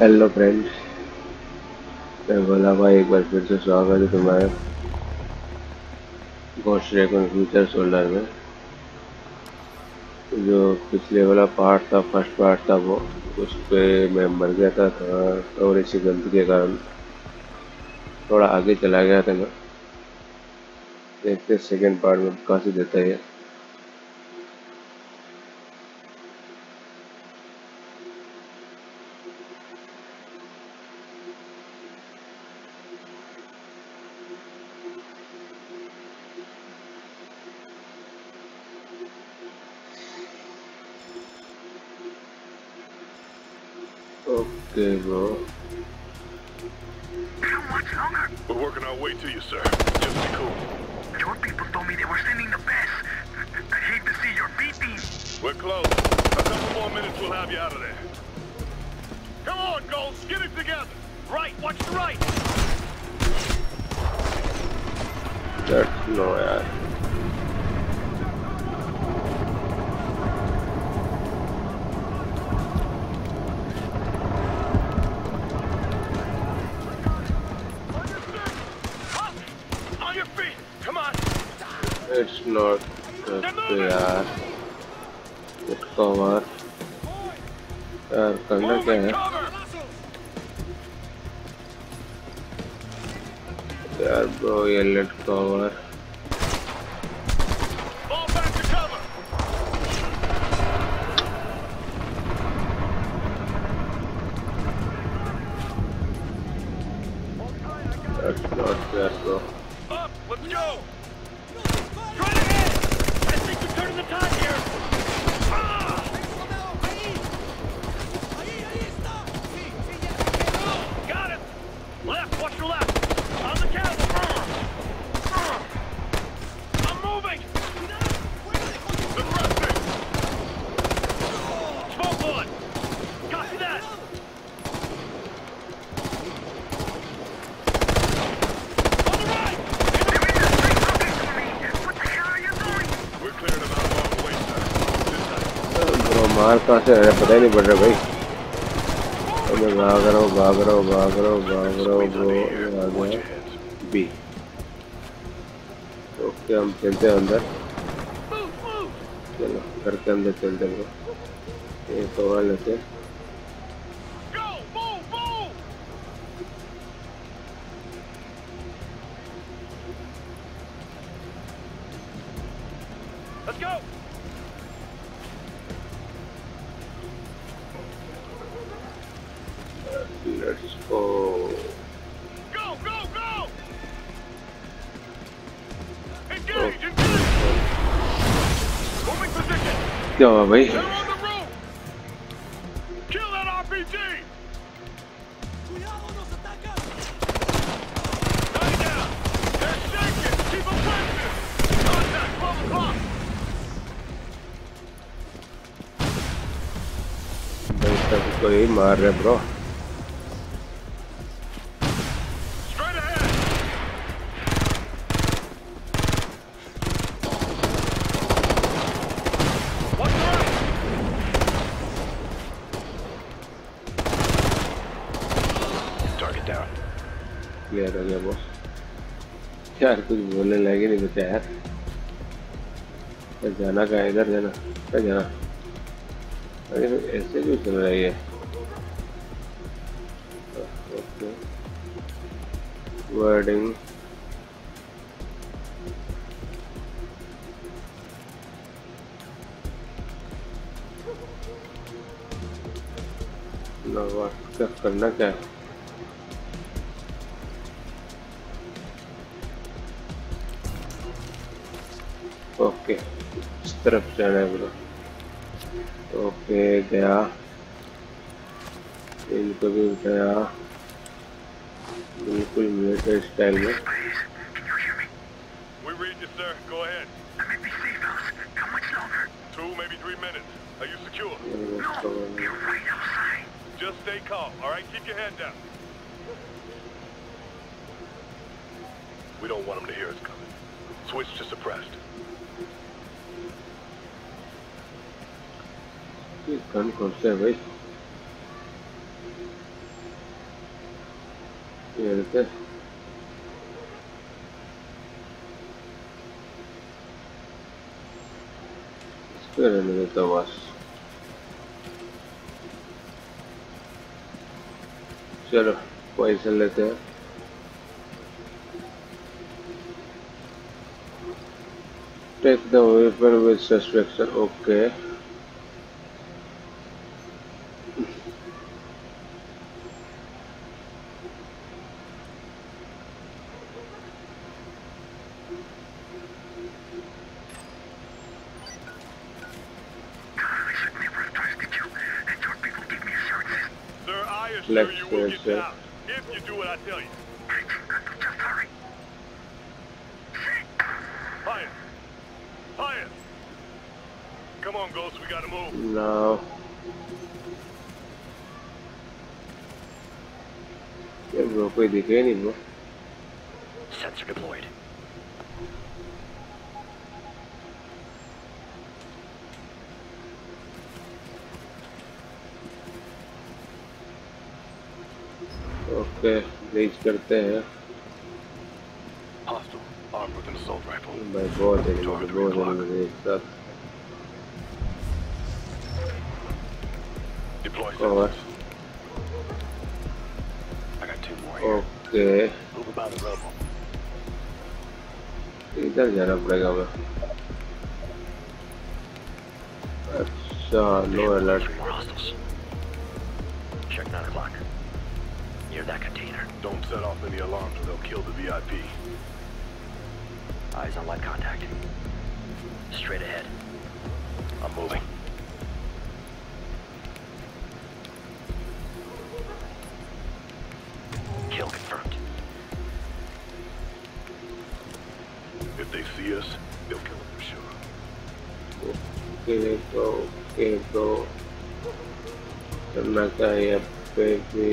Hello friends, मैं भोला भाई एक बार फिर से स्वागत है तुम्हारे घोस्ट रेकॉन फ्यूचर सोल्डर में। जो पिछले वाला पार्ट था, फर्स्ट पार्ट था वो, उस पे मैं मर गया था थोड़ी सी गलती के कारण। थोड़ा आगे चला गया था मैं। देखते सेकेंड पार्ट में कैसे देता है ये। Okay bro, How much longer? We're working our way to you, sir. Just be cool. Your people told me they were sending the best. I hate to see your B-team. We're close. A couple more minutes, we'll have you out of there. Come on, Ghost. Get it together. Right, watch the right. That's no यार। Up! On your feet. Come on. It's not okay यार। Cover यार, करना क्या Moving है cover. यार bro? ये लेट cover Fall back to cover. That's not fair bro. Up. Let's go. Straight ahead. I think you're turning the tide here. Ah! Got it. Left, watch your left. On the camel. I'm moving. Aggressive. Smoke bullet. Copy that. On the right. What the hell are you doing? We're clearing them out along the way, sir. This side. Bro मार कहाँ से रहा है पता ही नहीं पड़ रहा भाई। तो मैं भाग रहा हूँ ब्रो। ये आ Watch गया your heads. बी। ओके, हम चलते हैं अंदर। Move, move. चलो घर के अंदर चलते हैं ब्रो। ये कवर लेते हैं। Go. Move. Move. Let's go. Let's go. Go. Go. Go. Engage. Engage. Moving position. क्या हुआ भाई? They're on the roof. Kill that RPG. Knock it down. They're shaking. Keep them pressing. Contact. 12 o'clock. भाई सब कोई मार रहे bro. Straight ahead. Watch the right. Target down. Clear हो गया बॉस। यार कुछ बोलने लगे नहीं बचा यार। तो जाना कहाँ? इधर जाना। क्या जाना? अरे ऐसे क्यों चल रहा है ये? ओके, वर्डिंग क्या करना क्या है? ओके, इस तरफ जाना है ब्रो। ओके गया, इनको भी उठाया बिल्कुल मिलिट्री स्टाइल में। Please, can you hear me? We read you, sir. Go ahead. I'm at the safe house. How much longer? 2, maybe 3 minutes. Are you secure? No, they're right outside. Just stay calm, all right? Keep your head down. We don't want them to hear us coming. Switch to suppressed. Gun कौन से है भाई? खेलते इसको रहने देता बस। चलो पैसे लेते हैं। Take the weapon with suspicion. Okay. Sir, I assure you will get down if you do what I tell you. Just hurry. Higher. Higher. Come on, Ghost, we gotta move. Now. ये bro कोई दिखे नहीं bro. Sensor deployed. Okay, reach करते हैं. Hostile, armed with an assault rifle. भाई बहुत है एक साथ. Deploy Over. sensors. I got 2 more here. Okay. Move about the rubble. इधर जाना पड़ेगा हमें. अच्छा, no alert. 3 more hostiles. Check 9 o'clock. Near that container. Don't set off any alarms or they'll kill the VIP. Eyes on light contact. Straight ahead. I'm moving. Kill confirmed. If they see us, they'll kill us for sure. Okay, go. करना क्या है यहाँ पे भी.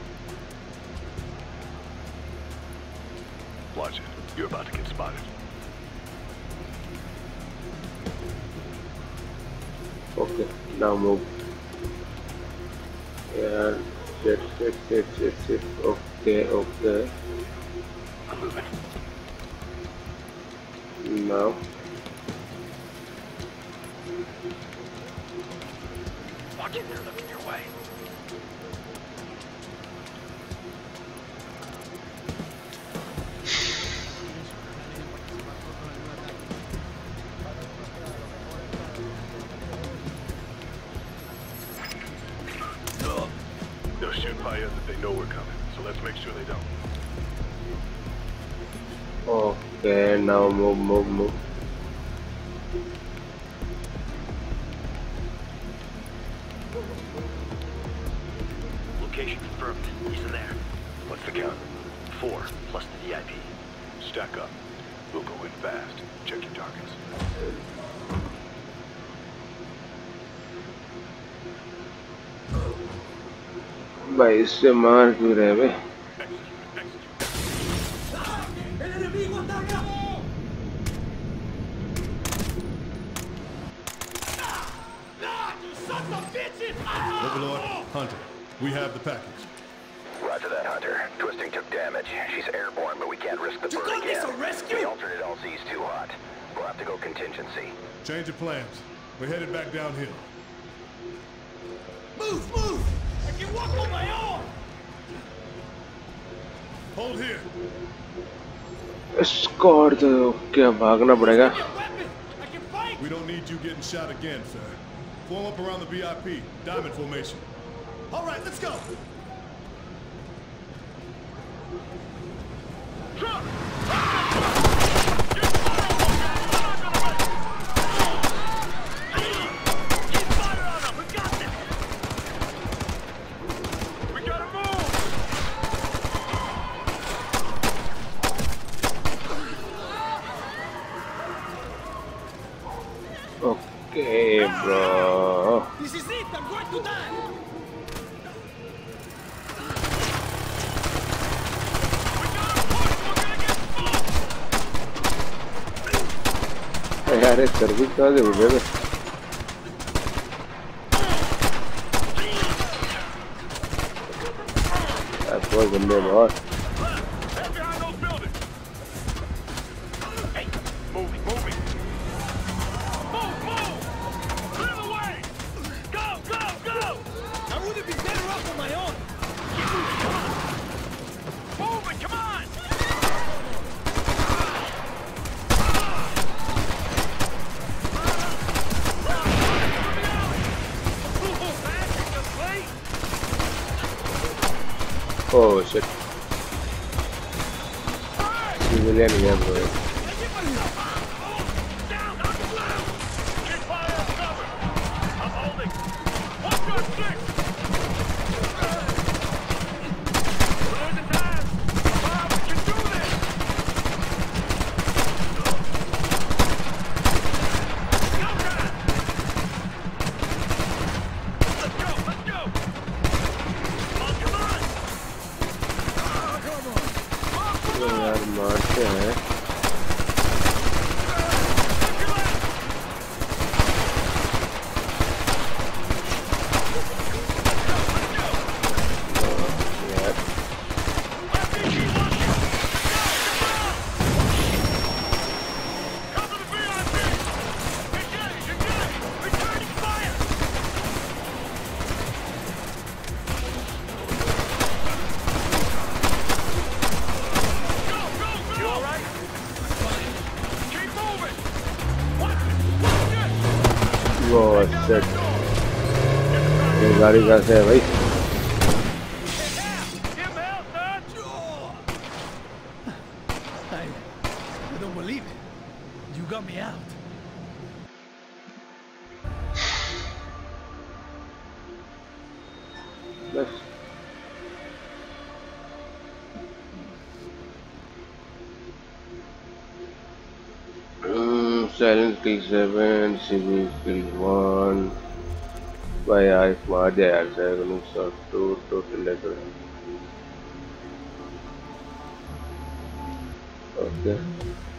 Watch it. You're about to get spotted. Okay, now move. Yeah, shit. Okay. I'm moving. Now. Walk in there looking your way. They'll shoot by us if they know we're coming, so let's make sure they don't. Okay, now move. Location confirmed. He's in there. What's the count? 4 plus the VIP. Stack up. We'll go in fast. Check your targets. भाई इससे मार क्यों रहे बे? Overlord, Hunter, we have the package. Roger that, Hunter. Twisting took damage. She's airborne, but we can't risk the bird again. this a rescue? The alternate LZ's too hot. We'll have to go contingency. Change of plans. We're headed back downhill. Move! I can walk on my own! Hold here. Score तो क्या भागना पड़ेगा? Get weapons! I can fight! We don't need you getting shot again, sir. Form up around the VIP. Diamond formation. All right, let's go. Keep fire on them! We got this! We gotta move! Okay, bro. This is it! I'm going to die! यार ये service कहाँ से उठे बे? बहुत गंदे बहुत. Oh shit. Civilian here, bro. Down, on the ground! Keep fire and cover! I'm holding! 1.6! We're losing time! Come on, we can do this! Go, guys! Let's go, let's go! Come on! तो यार मारते हैं यार Cover the VIP! Engage, engage! Returning fire! Go, go, go! You all right? Fine. Keep moving! Watch it! Watch it! वो shit ये गाड़ी कहाँ से है भाई Get him out, son! I don't believe it. You got me out. बस silent kill 7 civil kill 1 भाई यार मार दिया यार सैगुन सब टोटल लेकर ओके